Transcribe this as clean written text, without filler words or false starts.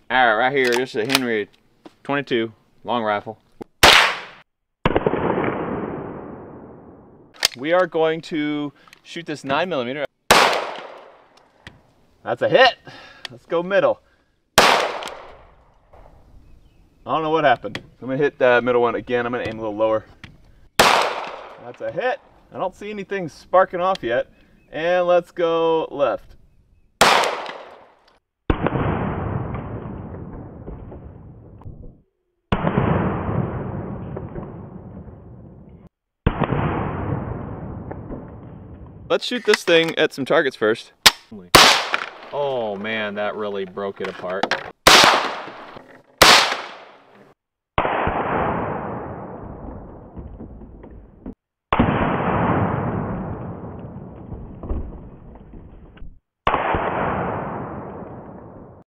Alright, right here, this is a Henry 22 long rifle. We are going to shoot this 9mm. That's a hit. Let's go middle. I don't know what happened. I'm gonna hit that middle one again. I'm gonna aim a little lower. That's a hit. I don't see anything sparking off yet. And let's go left. Let's shoot this thing at some targets first. Oh man, that really broke it apart.